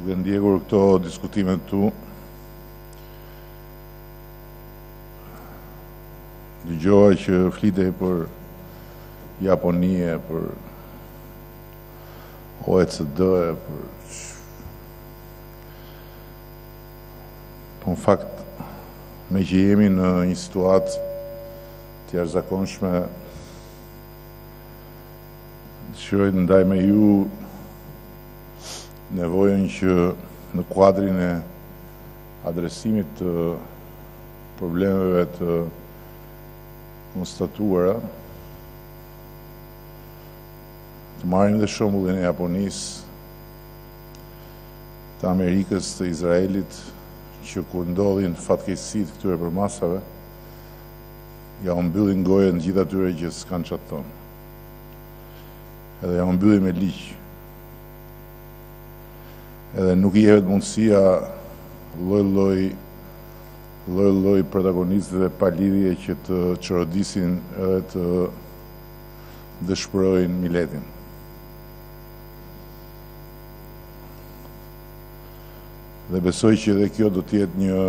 Duke ndjekur këto diskutimet tu, dëgjoha që flitej për Japonie, për OECD, për në fakt, me që jemi në një situatë të jashtëzakonshme, dëshiroj të ndaj me ju nevojën që në kuadrin e adresimit të problemeve të konstatuara, të marrim dhe shembullin e Japonisë, të Amerikës, të Izraelit, që kur ndodhin fatkeqësitë këtyre përmasave, ja u mbyllin gojën gjithë atyre që s'kan çfarë thonë. Edhe ja u mbyllin me ligj. Edhe nuk i jepet mundësia lloj protagonistëve pa lidhje që të çorodisin edhe të dëshpërojnë miletin. Dhe besoj që edhe kjo do të jetë një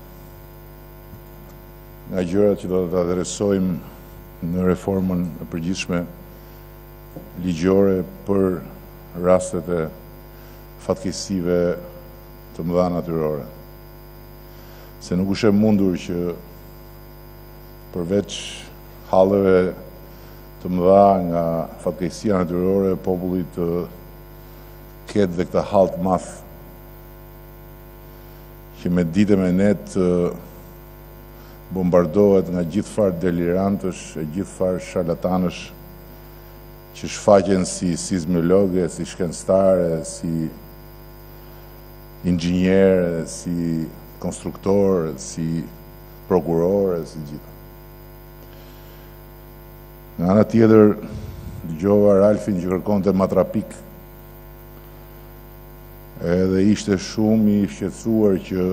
nga gjërat që do të adresojmë në reformën e përgjithshme ligjore për rastet e fatkeqësive të mëdha natyrore. Se nuk është e mundur që përveç halleve të mëdha nga fatkeqësia natyrore, populli të ketë dhe këta hall të madh që me ditë me net bombardohet nga gjithë farë delirantësh e gjithë farë sharlatanësh që shfaqen si sismologë, si shkencëtarë, si inxhinierë, si konstruktorë, si prokurorë, si gjithë. Nga ana tjetër, dëgjova Ralfin që kërkonte matrapik, edhe ishte shumë i shqetësuar që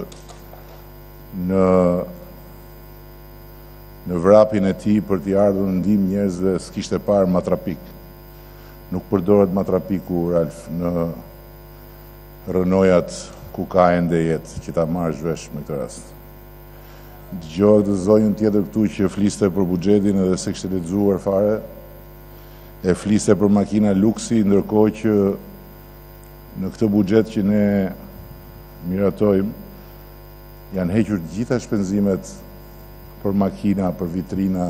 në vrapin e tij për t'i ardhur në ndihmë njerëzve s'kishte parë matrapik. Nuk përdoret matrapiku, Ralf, në rënojat ku ka ende jetë, që ta marrësh vesh me këtë rast. Dëgjova të zonjën tjetër këtu që fliste për buxhetin edhe se kishte lexuar fare, e fliste për makina luksi, ndërkohë që në këtë buxhet që ne miratojmë, janë hequr gjitha shpenzimet për makina, për vitrina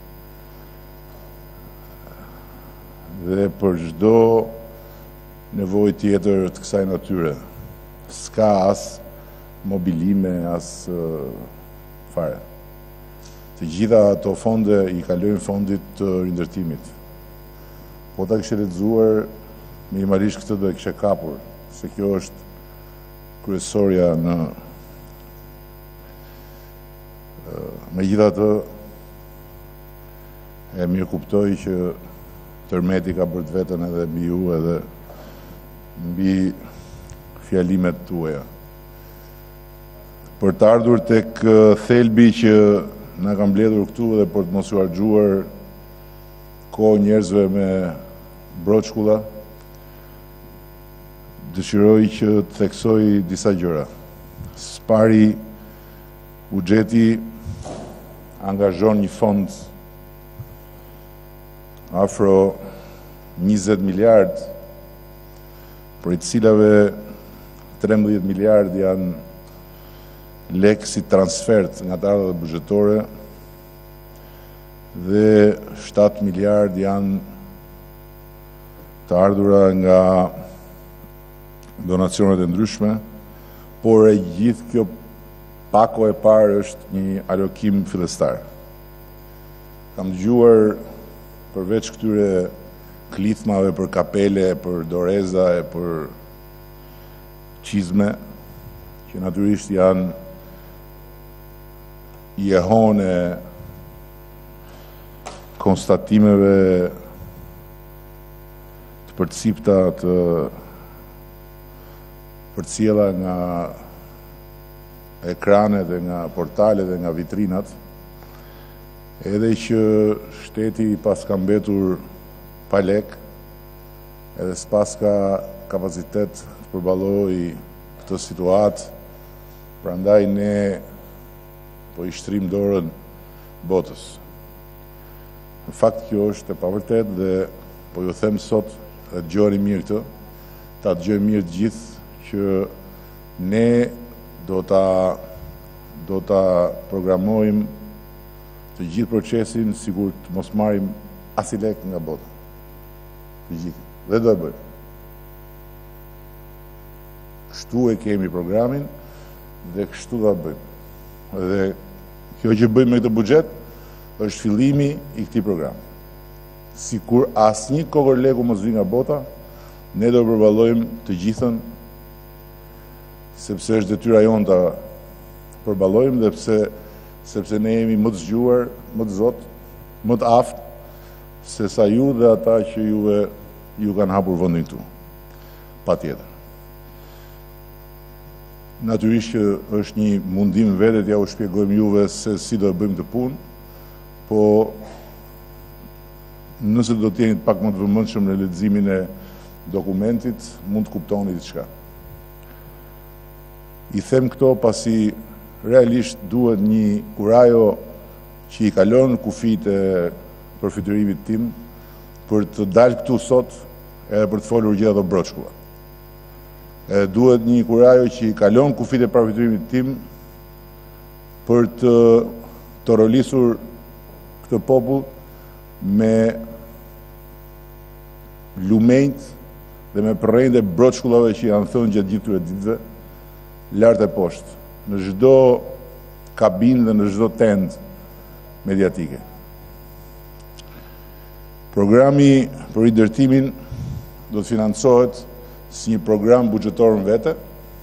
dhe për çdo nevojë tjetër të kësaj natyre. S'ka as mobilime, as fare. Të gjitha ato fonde i kalojnë fondit të rindërtimit. Po ta kishe lexuar, minimalisht këtë do e kishe kapur, se kjo është kryesorja në megjithatë e mirë kuptoj që tërmeti ka bërë të vetën edhe mbi ju edhe mbi fjalimet tuaja. Për të ardhur tek thelbi që na ka mbledhur këtu dhe për të mos u harxuar kohë njerëzve me broçkulla, dëshiroj që të theksoj disa gjëra. Spari, buxheti angazhon një fond afro 20 miliard, për i cilave 13 miliard janë lekë si transfert nga të ardhurat buxhetore dhe 7 miliard janë të ardhura nga donacionet e ndryshme, por e gjithë kjo pako e parë është një alokim fillestar. Kam dëgjuar përveç këtyre klithmave për kapele, për doreza e për çizme, që natyrisht janë jehone konstatimeve të përcipta të përcjella nga ekranet dhe nga portalet dhe nga vitrinat, edhe që shteti pas ka mbetur pa lek, edhe s'pas ka kapacitet të përballojë këtë situatë, prandaj ne po i shtrim dorën botës. Në fakt kjo është e pavërtet dhe po ju them sot, dhe dëgjoni mirë këtë, ta dëgjojmë mirë të gjithë që ne do ta programojmë të gjithë procesin sikur të mos marrim as i lek nga bota. Të gjithë. Dhe do e bëjmë. Kështu e kemi programin dhe kështu do e bëjmë. Dhe kjo që bëjmë me këtë buxhet është fillimi i këtij programi. Sikur asnjë kokër leku mos vi nga bota, ne do përballojmë të gjithën, sepse është detyra jonë ta përballojmë dhe sepse ne jemi më të zgjuar, më të zot, më të aftë se sa ju dhe ata që ju kanë hapur vendin këtu. Patjetër. Natyrisht që është një mundim vetë t'ja u shpjegojmë juve se si do e bëjmë të punë, po nëse do t'jeni pak më të vëmendshëm në leximin e dokumentit, mund të kuptoni diçka. I them këto pasi realisht duhet një kurajo që i kalon kufit e përfiturimit tim për të dalë këtu sot edhe për të folur gjitha ato broçkulla. Duhet një kurajo që i kalon kufit e përfiturimit tim për të rolisur këtë popull me lumenjt dhe me përrejnë e broçkullave që janë thënë gjatë gjithë këtyre ditëve, lartë e poshtë, në çdo kabinë dhe në çdo tend mediatike. Programi për rindërtimin do të financohet si një program buxhetor në vete,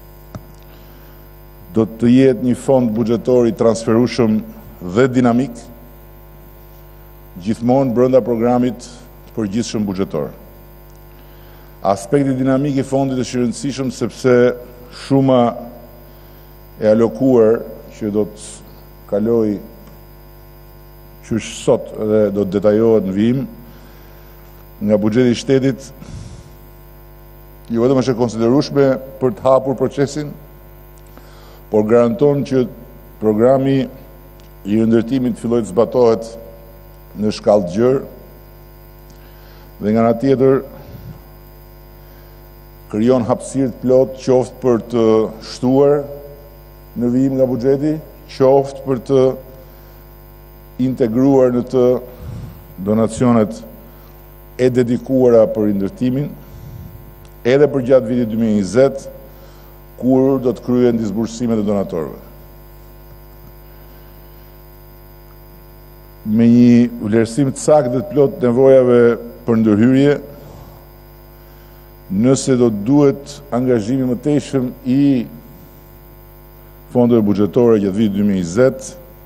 do të jetë një fond buxhetor i transferueshëm dhe dinamik, gjithmonë brenda programit të përgjithshëm buxhetor. Aspekti dinamik i fondit është i rëndësishëm sepse shuma e alokuar që do të kaloj qysh sot dhe do të detajohet në vijim nga buxheti i shtetit, jo vetëm është e konsiderueshme për të hapur procesin, por garanton që programi i rindërtimit fillojë të zbatohet në shkallë të gjerë dhe nga ana tjetër krijon hapësirë të plot qoftë për të shtuar në vijim nga buxheti, qoftë për të integruar në të donacionet e dedikuara për rindërtimin, edhe për gjatë vitit 2020, kur do të kryen disbursimet e donatorëve. Me një vlerësim të saktë dhe të plot të nevojave për ndërhyrje, nëse do duhet angazhimi më tejshëm i fondeve buxhetore gjatë vitit 2020,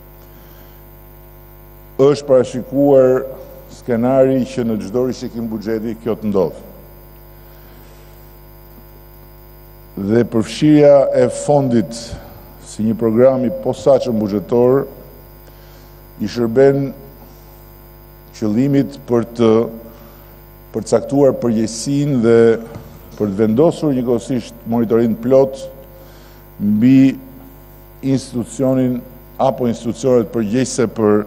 është parashikuar skenari që në çdo rishikim buxheti kjo të ndodhë. Dhe përfshirja e fondit si një program i posaçëm buxhetor i shërben qëllimit për të përcaktuar përgjegjësinë dhe për të vendosur njëkohësisht monitorim plot mbi institucionin apo institucionet përgjegjëse për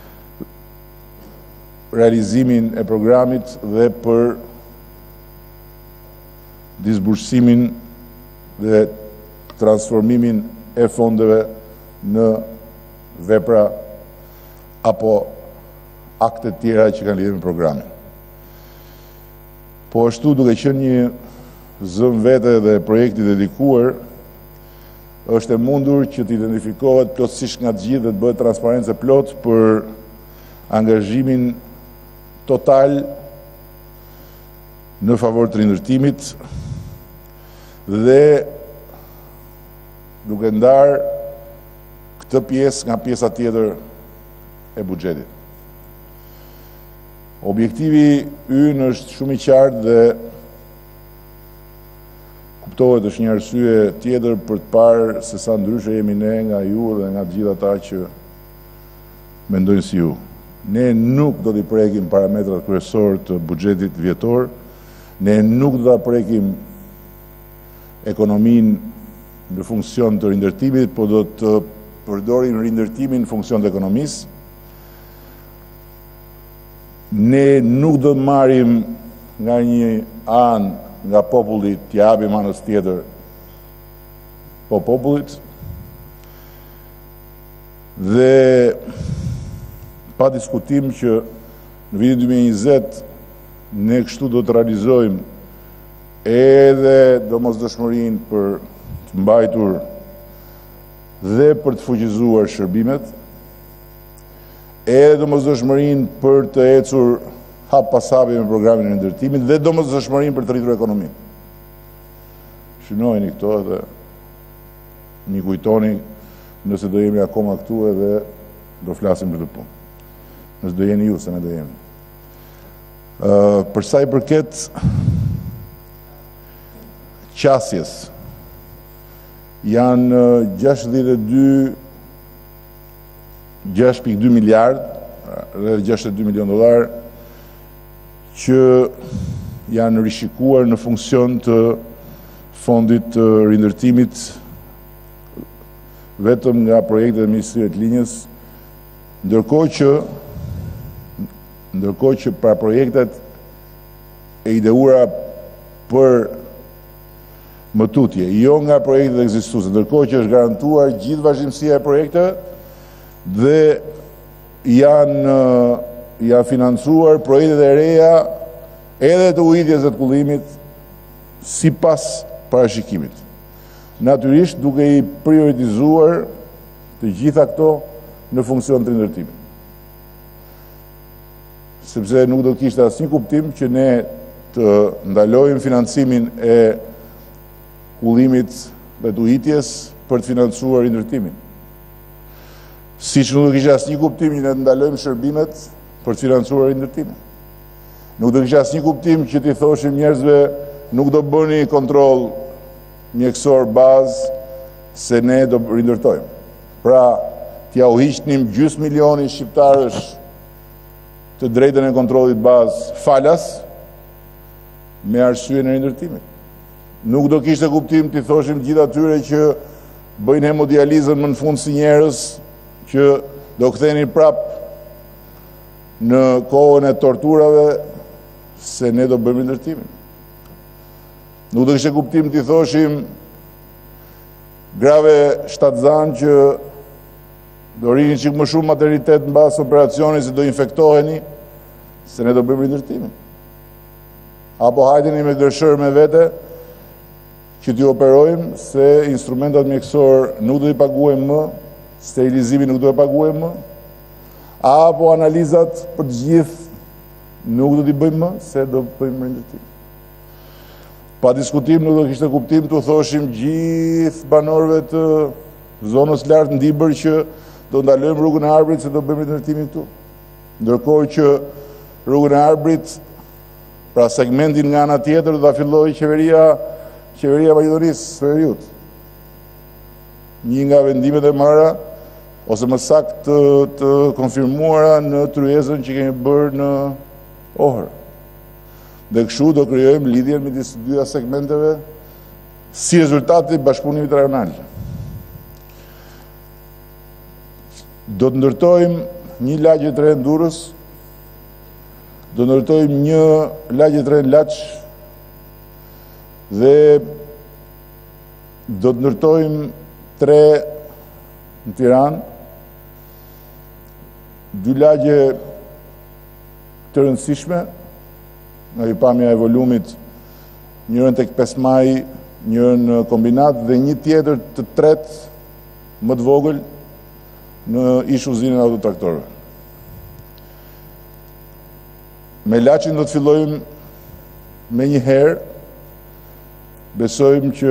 realizimin e programit dhe për disbursimin dhe transformimin e fondeve në vepra apo akte tjera që kanë lidhje me programin. Po ashtu duke qenë një zëm vete dhe projekti dedikuar, është e mundur që të identifikohet plotësisht nga të gjithë dhe të bëhet transparencë plot për angazhimin total në favor të rindërtimit dhe duke ndarë këtë pjesë nga pjesa tjetër e buxhetit. Objektivi ynë është shumë i qartë dhe kuptohet është një arsye tjetër për të parë se sa ndryshe jemi ne nga ju dhe nga gjithë ata që mendojnë si ju. Ne nuk do t'i prekim parametrat kryesor të buxhetit vjetor, ne nuk do t'a prekim ekonominë në funksion të rindërtimit, po do të përdorin rindërtimin në funksion të ekonomisë. Ne nuk do të marrim nga një anë nga populli të japim anës tjetër po popullit, dhe pa diskutim që në vitin 2020 ne kështu do të realizojmë edhe domosdoshmërinë për të mbajtur dhe për të fuqizuar shërbimet, edhe domosdoshmërinë për të ecur hap pas hapi me programin e ndërtimit dhe domosdoshmërinë për të rritur ekonominë. Shynojeni këto dhe mi kujtoni nëse do jemi akoma këtu edhe do flasim për të punë. Nëse do jeni ju, se ne do jemi. Për sa i përket qasjes, janë 6.2 miliard, rreth 62 milion dollar, që janë rishikuar në funksion të fondit të rindërtimit vetëm nga projektet e Ministrisë të Linjës, ndërkohë që pra projektet e ideuara për mëtutje, jo nga projektet ekzistuese, ndërkohë që është garantuar gjithë vazhdimësia e projekteve dhe janë financuar projektet e reja edhe të ujitjes dhe të kullimit sipas parashikimit. Natyrisht duke i prioritizuar të gjitha këto në funksion të rindërtimit. Sepse nuk do kishte asnjë kuptim që ne të ndalojmë financimin e kullimit dhe të ujitjes për të financuar rindërtimin. Siç nuk do kishte asnjë kuptim që ne të ndalojmë shërbimet për të financuar rindërtimin. Nuk do kishte asnjë kuptim që t'i thoshim njerëzve nuk do bëni kontroll mjekësor bazë se ne do rindërtojmë. Pra, t'ja u hiqnim gjysmë milioni shqiptarësh të drejtën e kontrollit bazë falas me arsyeën e rindërtimit. Nuk do kishte kuptim t'i thoshim gjithë atyre që bëjnë hemodializën më në fund si njerëz që do kthenin prap në kohën e torturave se ne do bëjmë rindërtimin. Nuk do kishte kuptim t'i thoshim grave shtatzan që do rrini çik më shumë maternitet mbas operacionit se do infektoheni, se ne do bëjmë rindërtimin. Apo hajdeni me gërshër me vete që t'i operojmë se instrumentat mjekësor nuk do t'i paguajmë më, sterilizimin nuk do t'i paguajmë më, apo analizat për të gjithë nuk do t'i bëjmë më, se do bëjmë rindërtimin. Pa diskutim nuk do kishte kuptim të thoshim gjithë banorëve të zonës lartë Ndibër që do ndalojmë rrugën e Arbrit se do bëjmë rindërtimin këtu. Ndërkohë që rrugën e Arbrit, pra segmentin nga ana tjetër, do ta fillojë qeveria Maqedonisë së Veriut. Një nga vendimet e marra ose më saktë të konfirmuara në tryezën që kemi bërë në Ohër. Dhe kështu do krijojmë lidhjen midis të dyja segmenteve si rezultati i bashkëpunimit rajonal. Do të ndërtojmë një lagje të re në Durrës, do të ndërtojmë një lagje të re në Laç dhe do të ndërtojmë 3 në Tiranë, 2 lagje të rëndësishme nga i pamja e volumit, njërën tek 5 Maj, njërën në kombinat dhe një tjetër të tretë më të vogël në ish uzinën autotraktorëve. Me Laçin do të fillojmë me një herë, besojmë që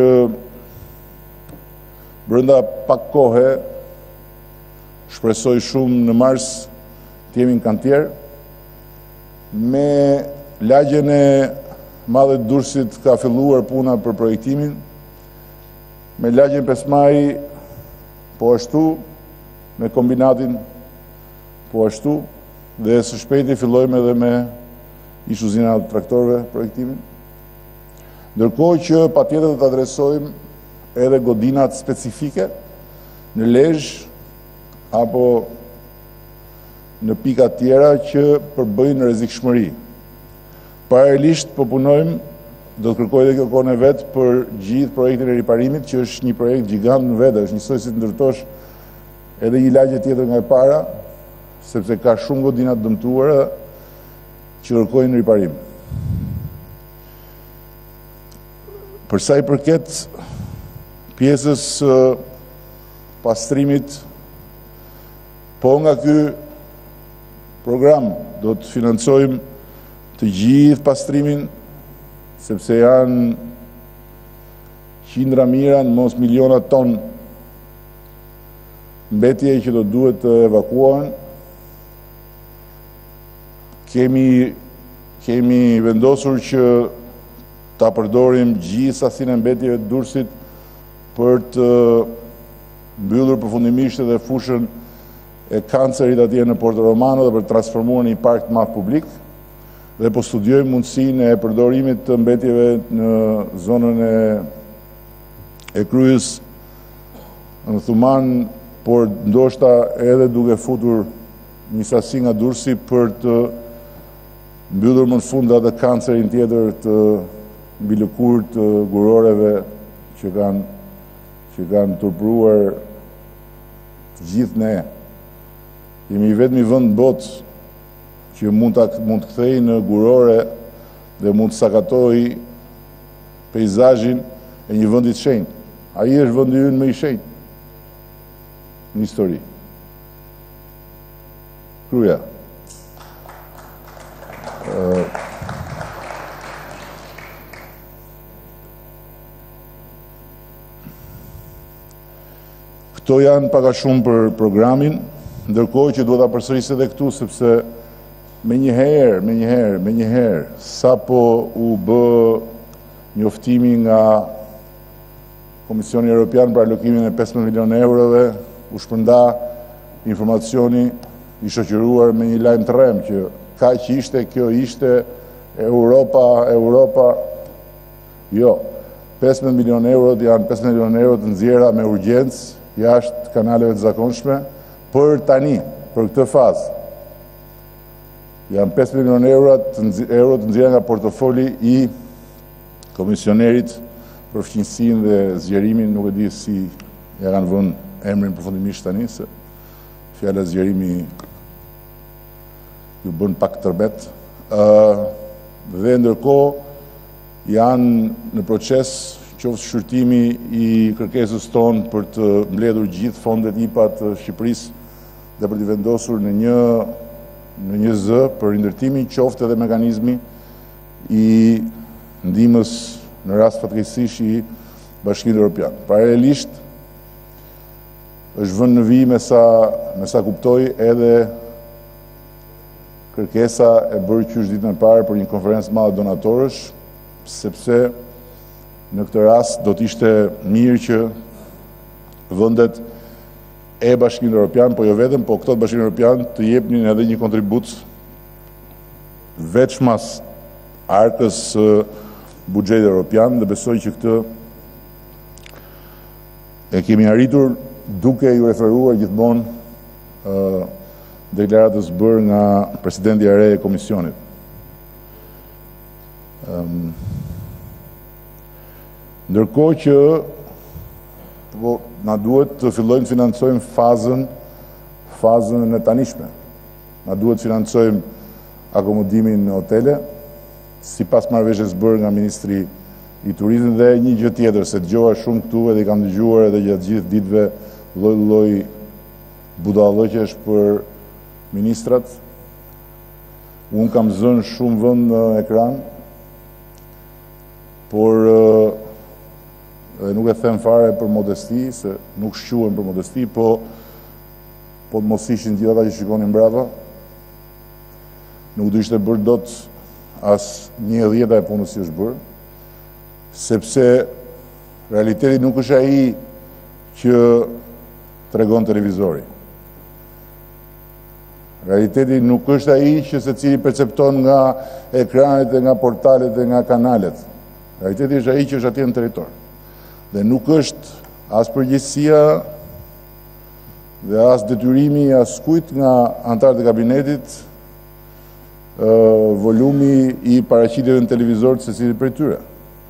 brenda pak kohe, shpresoj shumë në mars të jemi në kantier, me lagjen e madhe të Durrësit ka filluar puna për projektimin, me lagjen 5 Maj po ashtu, me kombinatin po ashtu, dhe së shpejti fillojmë edhe me ish uzina të traktorëve projektimin. Ndërkohë që patjetër do të adresojmë edhe godinat specifike në Lezhë apo në pika tjera që përbëjnë rrezikshmëri. Paralelisht po punojmë, do të kërkoj dhe kjo kohën e vetë për gjithë projektin e riparimit, që është një projekt gjigant në vete, është njësoj si të ndërtosh edhe një lagje tjetër nga e para, sepse ka shumë godinat dëmtuara që kërkojnë riparim. Për sa i përket pjesës pastrimit, po nga ky program do të financojmë të gjithë pastrimin, sepse janë qindra mijëra, mos miliona ton mbetje që do duhet të evakuohen. Kemi vendosur që ta përdorim gjithë sasinë e mbetjeve të Durrësit për të mbyllur përfundimisht edhe fushën e kancerit atje në Porto Romano dhe për të transformuar në një park të madh publik, dhe po studiojmë mundësinë e përdorimit të mbetjeve në zonën e Kryes, në Thuman, por ndoshta edhe duke futur një sasi nga Durrësi për të mbyllur më në fund edhe kancerin tjetër të mbi lëkurë të guroreve që kanë turpruar të gjithë ne. Jemi vetëm i vend botë që mund të kthejë në gurore dhe mund të sakatoj peizazhin e një vendi të shenjtë. Ai është vendi ynë më i shenjtë në histori. Kruja. Këto janë pak a shumë për programin, ndërkohë që duhet ta përsëris edhe këtu, sepse me njëherë, sa po u bë njoftimi nga Komisioni Evropian për alokimin e 15 milionë eurove, u shpërnda informacioni i shoqëruar me një lajm të rrem që kaq ishte, kjo ishte Europa. Jo, 15 milionë euro janë 15 milionë euro të nxjerra me urgjencë jashtë kanaleve të zakonshme për tani, për këtë fazë. Janë 5 milionë euro të nxjerra nga portofoli i komisionerit për fqinjësinë dhe zgjerimin, nuk e di si ja kanë vënë emrin përfundimisht tani, se fjala zgjerimi ju bën pak tërbet. Dhe ndërkohë janë në proces qoftë shqyrtimi i kërkesës tonë për të mbledhur gjithë fondet IPA të Shqipërisë dhe për të vendosur në një zë për rindërtimin, qoftë edhe mekanizmi i ndihmës në rast fatkeqësisht i Bashkimit Evropian. Paralelisht është vënë në vijim me sa kuptoj edhe kërkesa e bërë qysh ditën e parë për një konferencë madhe donatorësh, sepse në këtë rast do të ishte mirë që vendet e Bashkimit Evropian, po jo vetëm, po këto të Bashkimit Evropian të jepnin edhe një kontribut veçmas arkës buxhetit evropian, dhe besoj që këtë e kemi arritur duke ju referuar gjithmonë deklaratës bërë nga presidenti i re e komisionit. Ndërkohë që na duhet të fillojmë të financojmë fazën e tanishme. Na duhet të financojmë akomodimin në hotele, sipas marrëveshjes bërë nga ministri i turizmit, dhe një gjë tjetër, se dëgjova shumë këtu edhe kam dëgjuar edhe gjatë gjithë ditëve lloj budallëqesh për ministrat. Unë kam zënë shumë vend në ekran, por nuk e them fare për modesti, se nuk shquhem për modesti, po të mos ishin gjithë ata që shikonin mbrapa, nuk do ishte bërë dot as 1/10 e punës që është bërë, sepse realiteti nuk është ai që tregon televizori. Realiteti nuk është ai që secili percepton nga ekranet e nga portalet e nga kanalet. Realiteti është ai që është atje në territor. Dhe nuk është as përgjegjësia dhe as detyrimi as kujt nga anëtarët e kabinetit volumi i paraqitjeve në televizor të secilit prej tyre.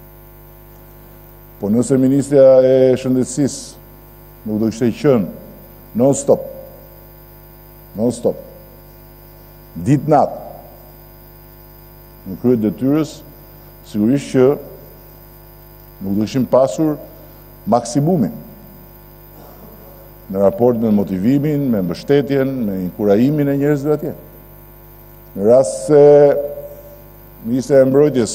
Po nëse Ministrja e Shëndetësisë nuk do kishte qenë non-stop, ditë-natë, në krye detyrës, sigurisht që nuk do kishim pasur maksimumin në raport me motivimin, me mbështetjen, me inkurajimin e njerëzve atje. Në rast se Ministra e Mbrojtjes,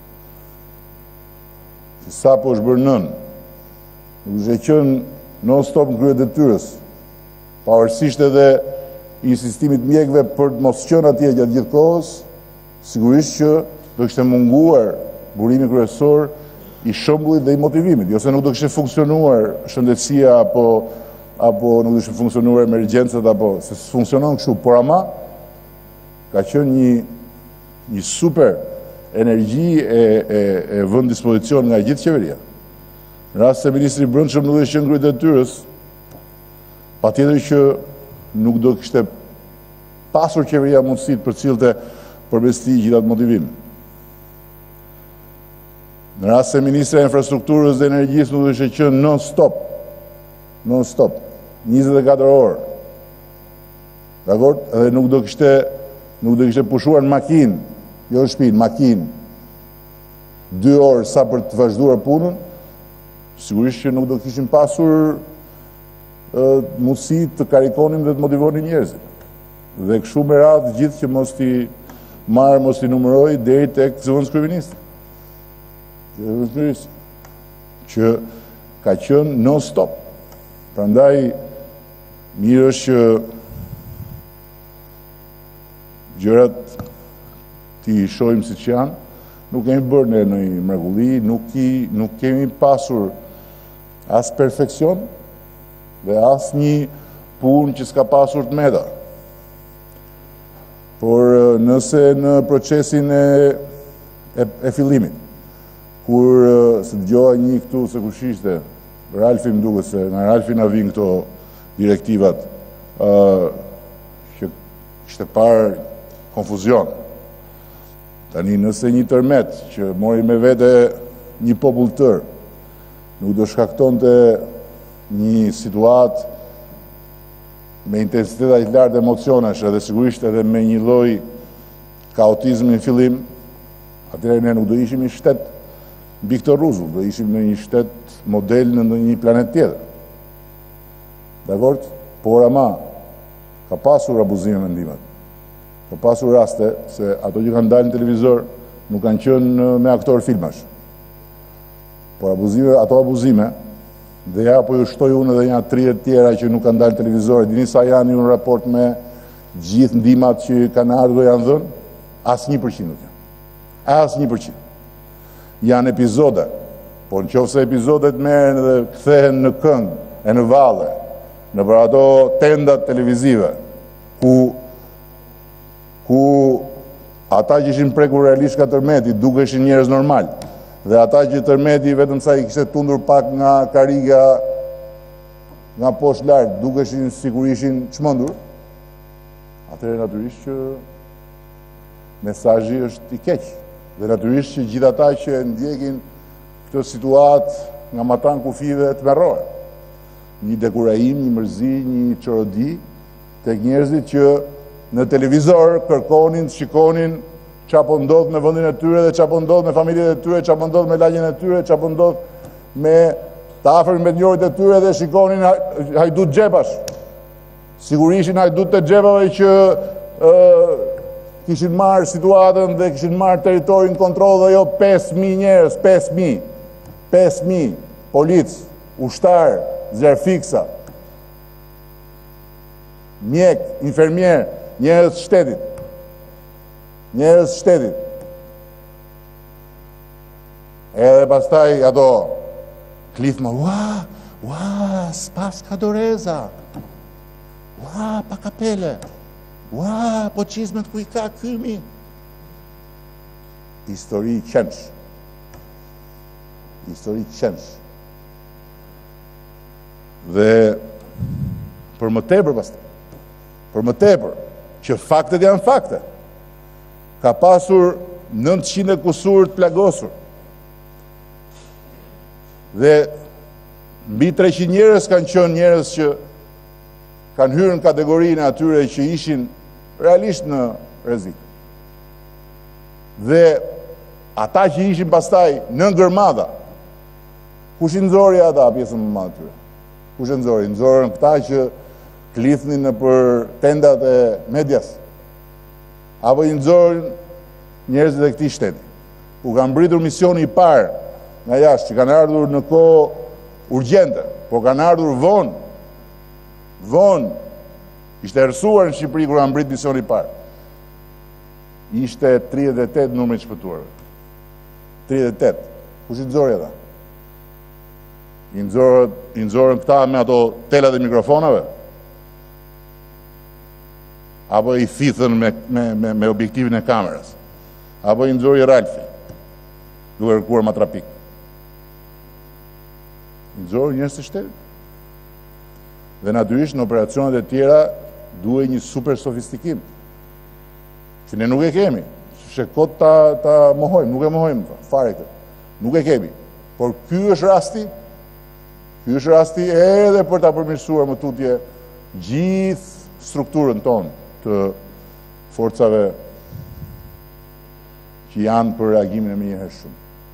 që sapo është bërë nën, nuk është qenë non-stop në krye detyrës, pavarësisht edhe insistimit mjekëve për të mos qenë atje gjatë gjithë kohës, sigurisht që do kishte munguar burimi kryesor i shembullit dhe i motivimit, jo se nuk do kishte funksionuar shëndetësia apo nuk do kishte funksionuar emergjencat apo se funksionon kështu, por ama ka qenë një super energji e vënë dispozicion nga gjithë qeveria. Në rast se ministri i Brendshëm nuk do të qenë krye detyrës, patjetër që nuk do kishte pasur qeveria mundësi të përcillte përmes tij gjithë atë motivim. Në rast se Ministra e Infrastrukturës dhe Energjisë nuk do të qenë non-stop, 24 orë. Dakor? Edhe nuk do kishte pushuar në makinë, jo në shtëpi, në makinë, 2 orë sa për të vazhduar punën, sigurisht që nuk do kishim pasur mundësi të karikonim dhe të motivonim njerëzit. Dhe kështu me radhë gjithë që mos t'i numëroj deri tek zëvendës kryeministri. Që ka qenë non-stop. Prandaj mirë është që gjërat ti shohim siç janë, nuk kemi bërë ne në mrekulli, nuk kemi pasur as perfekcion dhe as një punë që s'ka pasur të meta. Por nëse në procesin e fillimit, kur se dëgjoha një këtu se kush ishte, Ralfi më duket se nga Ralfi na vijnë këto direktivat, që kishte parë konfuzion. Tani nëse një tërmet që mori me vete një popull tërë, nuk do shkaktonte një situatë me intensitet aq lartë emocionesh edhe sigurisht edhe me një lloj kaotizmi në fillim, atëherë ne nuk do ishim një shtet mbi këtë rrezull, do ishim në një shtet model në një planet tjetër. Dakor? Por ama ka pasur abuzime mendimet. Ka pasur raste se ato që kanë dalë në televizor nuk kanë qenë me aktor filmash. Por ato abuzime, dhe ja po ju shtoj unë edhe një 30 tjera që nuk kanë dalë në televizor, dini sa janë një raport me gjithë ndihmat që kanë ardhur janë dhënë? As 1% nuk janë. As 1%. Janë epizode, por në qoftë se epizodet merren dhe kthehen në këngë e në valle, në për ato tendat televizive, ku ata që ishin prekur realisht ka tërmeti dukeshin njerëz normal, dhe ata që tërmeti vetëm sa i kishte tundur pak nga kariga nga poshtë lart dukeshin sikur ishin çmendur, atëherë natyrisht që mesazhi është i keq. Dhe natyrisht që gjithë ata që ndjekin këtë situatë nga matan kufive të merrohen. Një dekurajim, një mërzi, një çorodi tek njerëzit që në televizor kërkonin, shikonin çfarë po ndodh me vendin e tyre dhe çfarë po ndodh me familjet e tyre, çfarë po ndodh me lagjen e tyre, çfarë po ndodh me të afërm mbetënjorit e tyre dhe shikonin hajdut xhepash. Sigurisht hajdut të xhepave që kishin marrë situatën dhe kishin marrë teritorin kontrol dhe jo 5.000 njerëz, 5.000 polic, ushtar, zerfiksa, mjek, infermier, njerëz shtetit. Edhe pastaj ato klithma, ua, s'pas ka doreza, ua, pa kapele, ua, po qizmet ku i ka kymi. Histori qensh. Dhe për më tepër pastaj, për më tepër, që faktet janë fakte, ka pasur 900 kusur të plagosur. Dhe mbi 300 njerëz kanë qenë njerëz që kanë hyrë në kategorinë e atyre që ishin realisht në rrezik. Dhe ata që ishin pastaj në ngërmadha, kush i nxori ata pjesën më madhe tyre? Kush e nxori? Nxorën këta që klithnin në për tendat e medias, apo i nxorën njerëzit e këtij shteti. U ka mbritur misioni i parë nga jashtë, që kanë ardhur në kohë urgjente, po kanë ardhur vonë, ishte erësuar në Shqipëri kur ka mbrit misioni i parë. Ishte 38 numri i shpëtuarve. 38. Kush i nxori ata? I nxorën këta me ato telat e mikrofonave? Apo i thithën me objektivin e kamerës? Apo i nxori Ralfi, duke kërkuar matrapik? I nxorën njerëz të shtetit. Dhe natyrisht në operacionet e tjera duhet një super sofistikim, që ne nuk e kemi, që kot ta mohojmë, nuk e mohojmë fare këtë, nuk e kemi. Por ky është rasti edhe për ta përmirësuar më tutje gjithë strukturën tonë të forcave që janë për reagimin e menjëhershëm.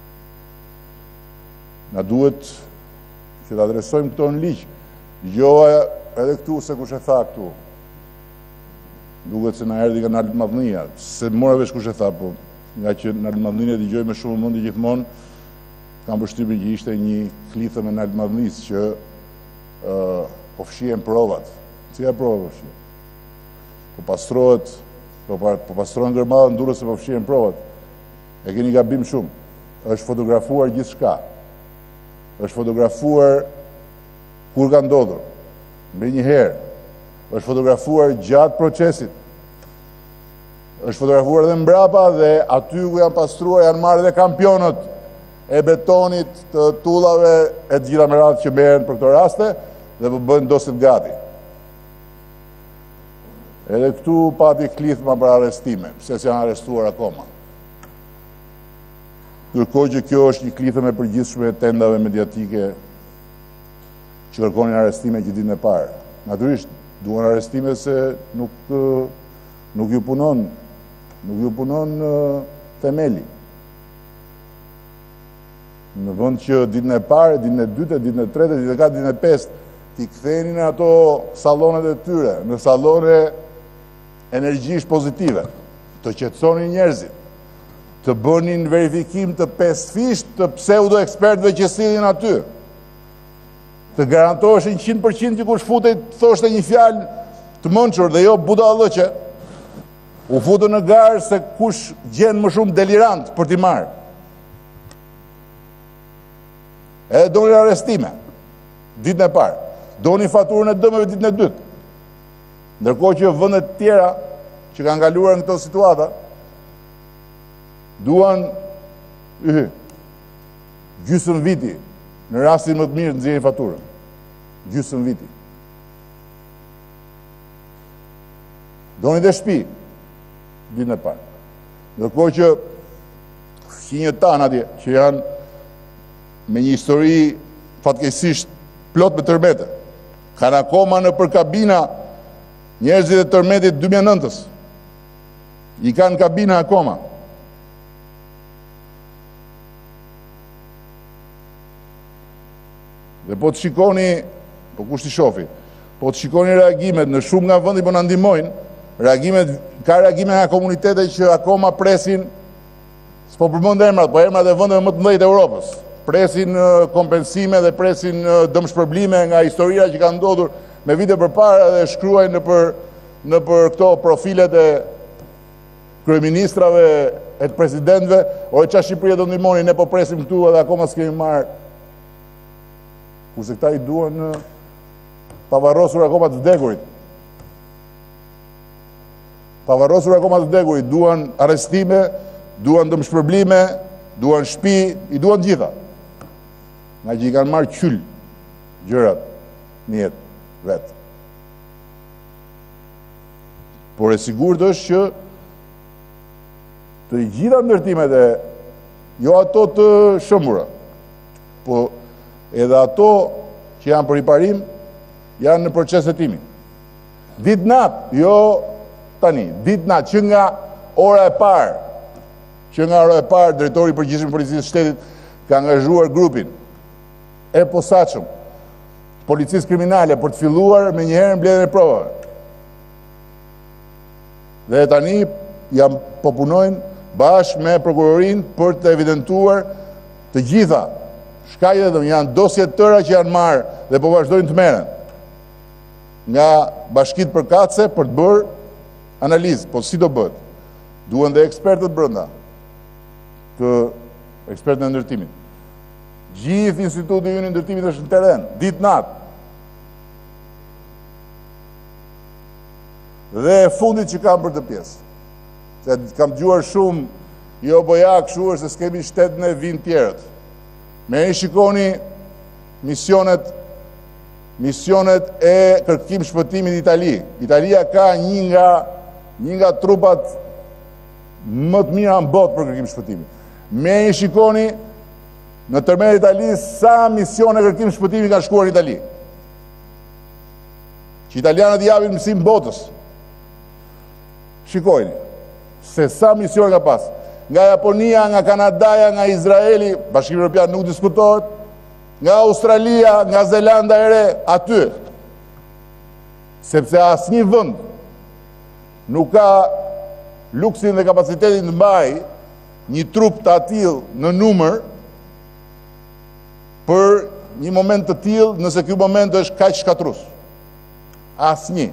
Na duhet që të adresojmë këto në ligj. Dëgjova edhe këtu se kush e tha këtu. Duket se na erdhi nga Nalt Madhnia, se mora vesh kush e tha, po nga që Nalt Madhnia dëgjoj me shumë mendje gjithmonë, kam përshtypjen që ishte një klithë me Nalt Madhnis që po fshihen provat. Cila prova po fshihen? Po pastrohet, po pastrohen ngërmadha ndurës se po fshihen provat. E keni gabim shumë. Është fotografuar gjithçka. Është fotografuar kur ka ndodhur, mbi një herë, është fotografuar gjatë procesit, është fotografuar dhe mbrapa dhe aty ku janë pastruar janë marrë dhe kampionët e betonit, të tullave e të gjitha merat që merren për këto raste dhe po bëjnë dosit gati. Edhe këtu pati klithma për arrestime, pse s'janë arrestuar akoma. Ndërkohë që kjo është një klithëm e përgjithshme e tendave mediatike që kërkonin arrestime që ditën e parë. Natyrisht, duan arrestime se nuk ju punon themeli. Në vend që ditën e parë, ditën e dytë, ditën e tretë, ditën e katërtë, ditën e pestë, t'i kthenin në ato sallonet e tyre, në sallone energjish pozitive, të qetësonin njerëzit, të bënin verifikim të pesfisht të pseudo ekspertëve që sillin aty, të garantoheshin 100% që kush futej thoshte një fjalë të mençur dhe jo budallëqe, u futën në garë se kush gjen më shumë delirant për t'i marrë. Edhe donin arrestime ditën e parë, donin faturën e dëmeve ditën e dytë. Ndërkohë që vendet tjera që kanë kaluar në këto situata duan gjysmë viti. Në rastin më të mirë nxjerrin faturën. Gjysmë viti. Doni dhe shtëpi ditën e parë. Ndërkohë që fqinjët tanë atje, që janë me një histori fatkeqësisht plot me tërmete, kanë akoma në përkabina njerëzit e tërmetit 2009-ës. I kanë kabina akoma. Dhe po të shikoni, po kush t'i shofi, po të shikoni reagimet në shumë nga vendi po na ndihmojnë, ka reagime nga komunitete që akoma presin, s'po përmend emrat, po emrat e vendeve më të mëdha të Europës, presin kompensime dhe presin dëmshpërblime nga historia që kanë ndodhur me vite përpara dhe shkruajnë në për këto profilet e kryeministrave e të presidentëve, o e qa Shqipëria do ndihmoni, ne po presim këtu edhe akoma s'kemi marrë. Kurse këta i duan pavarrosur akoma të vdekurit. Pavarrosur akoma të vdekurit, duan arrestime, duan dëmshpërblime, duan shtëpi, i duan gjitha. Nga që i kanë marrë qyll gjërat. një jetë vetë. Por e sigurt është që të gjitha ndërtimet e jo ato të shëmbura, po edhe ato që janë për riparim janë në proces hetimi. Ditë natë, jo tani, ditë natë, që nga ora e parë, drejtori i përgjithshëm i Policisë së Shtetit ka angazhuar grupin e posaçëm policisë kriminale për të filluar me njëherë mbledhjen e provave. Dhe tani po punojnë bashkë me prokurorinë për të evidentuar të gjitha shkaqjet, janë dosje të tëra që janë marrë dhe po vazhdojnë të merren nga bashkitë përkatëse për të bërë analizë, po si do bëhet. Duhen dhe ekspertët brenda, ekspertët në ndërtimit. Gjithë instituti ynë i ndërtimit është në teren, ditë natë. Dhe fundit që kam për të pjesë. Se kam dëgjuar shumë, jo boja kështu është se s'kemi shtetën e vinë tjerët. Me e shikoni misionet e kërkim shpëtimit Itali. Italia ka një nga trupat më të mira në botë për kërkim shpëtimit. Me e shikoni në tërmend Itali sa misione kërkim shpëtimit ka shkuar në Itali. Që italianët japin mësim botës. Shikojni se sa misione ka pas. Nga Japonia, nga Kanadaja, nga Izraeli, Bashkimi Evropian nuk diskutohet, nga Australia, nga Zelanda e Re, aty. Sepse asnjë vend nuk ka luksin dhe kapacitetin të mbajë një trup të atill në numër për një moment të tillë, nëse ky moment është kaq shkatrus. Asnjë.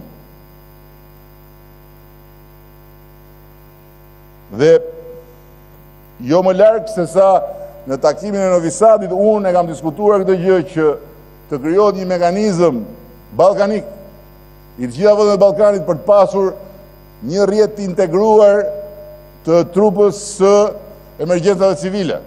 Dhe jo më larg se sa në takimin e Novi Sadit unë e kam diskutuar këtë gjë që të krijohet një mekanizëm ballkanik i të gjitha vendet e Ballkanit për të pasur një rrjet të integruar të trupës së emergjencave civile.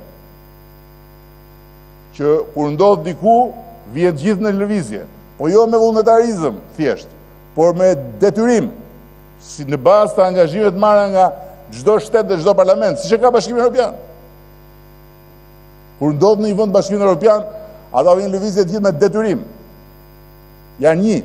Që kur ndodh diku, vjen gjithë në lëvizje. Po jo me vullnetarizëm, thjesht, por me detyrim, si në bazë të angazhimeve të marra nga çdo shtet dhe çdo parlament, siç e ka Bashkimi Evropian. Kur ndodh në një vend Bashkimi Evropian, ata vijnë në lëvizje të gjithë me detyrim. Janë një.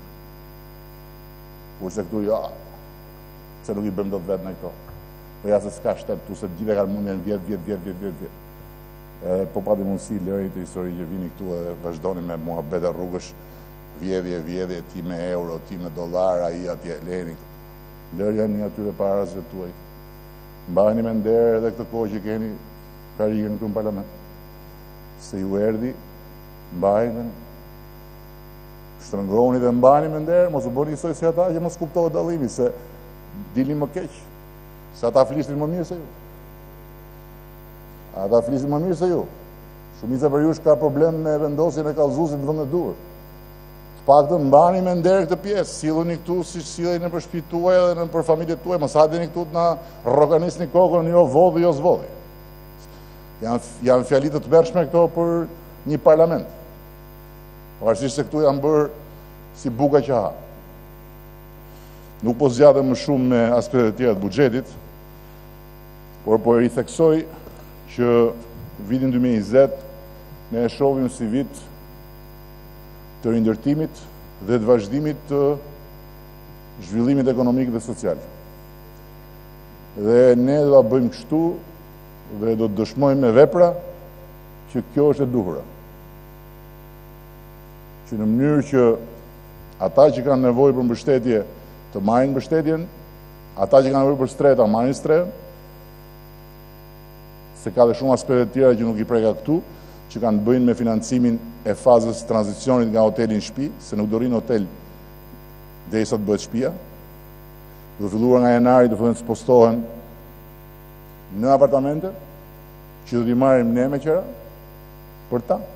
Kurse këtu jo, se nuk i bëjmë dot vetë në këto. Po ja se s'ka shtet tu se gjithë kanë mundjen vjet. Po pati mundësi lëri të histori që vini këtu dhe vazhdoni me muhabete rrugësh, vjedhje, ti me euro, ti me dollar, ai atje leni. Lëri janë një atyre parazve tuaj. Mbajni me nder edhe këtë kohë që keni karrierën këtu në parlament. Se ju erdhi, mbajni, shtrëngroni dhe mbajni me nder, mos u bëni njësoj si ata që mos kuptohet dallimi, se dilni më keq. Se ata flisnin më mirë se ju. Ata flisin më mirë se ju. Shumica për jush ka problem me vendosjen e kallëzuesit në vendet duhur. Të paktën mbani me nder këtë pjesë, silluni këtu siç silleni për shtëpitë tuaja dhe për familjet tuaja, mos hajeni këtu të na rroganisni kokën, jo vodhi, jo zvodhi. Janë fjali të tmerrshme këto për një parlament. Pavarësisht se këtu janë bërë si buka që ha. Nuk po zgjatëm më shumë me aspektet e tjera të buxhetit, por po e ritheksoj që vitin 2020 ne e shohim si vit të rindërtimit dhe të vazhdimit të zhvillimit ekonomik dhe social. Dhe ne do ta bëjmë kështu dhe do të dëshmojmë me vepra që kjo është e duhura. Që në mënyrë që ata që kanë nevojë për mbështetje të marrin mbështetjen, ata që kanë nevojë për shtret ta marrin shtret, se ka dhe shumë aspekte tjera që nuk i preka këtu, që kanë të bëjnë me financimin e fazës tranzicionit nga hoteli në shtëpi, se nuk do rinë hotel derisa të bëhet shtëpia. Do filluar nga janari të fillojnë të spostohen në apartamente, që do t'i marrim ne me qëra për ta.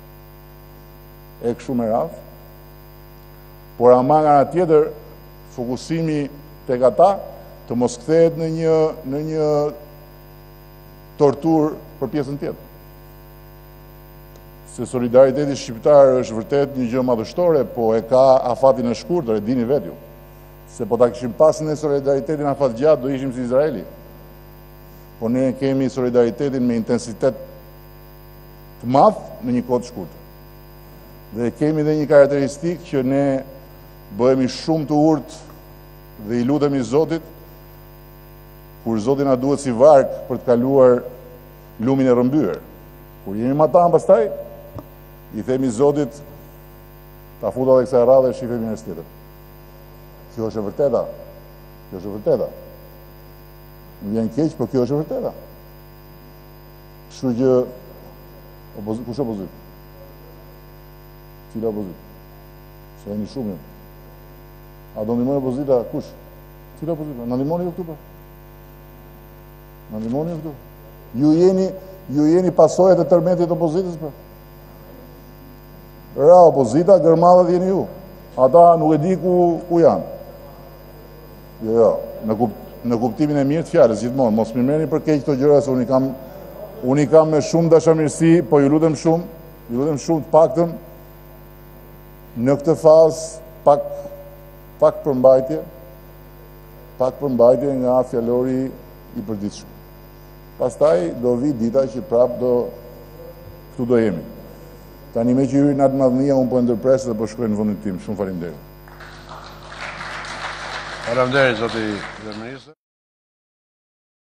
E kështu me radhë. Por ama nga ana tjetër, fokusimi tek ata të mos kthehet në një tortur për pjesën tjetër. se solidariteti shqiptar është vërtet një gjë madhështore, po e ka afatin e shkurtër, e dini vetë ju. Se po ta kishim pasur ne solidaritetin afat gjatë, do ishim si Izraeli. Po ne kemi solidaritetin me intensitet të madh në një kohë të shkurtër. Dhe kemi dhe një karakteristikë që ne bëhemi shumë të urtë dhe i lutemi Zotit, kur Zoti na duhet si varg për të kaluar lumin e rrëmbyer. Kur jemi me ata pastaj, i themi Zotit, ta futa dhe kësaj radhe shifemi në tjetër. Kjo është e vërteta. Kjo është e vërteta. Më vjen keq, por kjo është e vërteta. Kështu që kush opozit? Cila opozit? Se jeni shumë. A do ndihmoni opozita kush? Cila opozita? Na ndihmoni këtu po? Na ndihmoni këtu? Ju jeni pasojat e tërmetit të opozitës po? Ra opozita, gërmadhat jeni ju. Ata nuk e di ku janë. Jo, në kuptimin e mirë të fjalës gjithmonë, mos më merrni për keq këto gjëra se unë i kam me shumë dashamirësi, po ju lutem shumë të paktën në këtë fazë pak përmbajtje nga fjalori i përditshëm. Pastaj do vi dita që prap këtu do jemi. Tani me që hyri në atë madhënia, unë po ndërpres dhe po shkoj në vendin tim. Shumë faleminderit. Faleminderit, zoti kryeminist.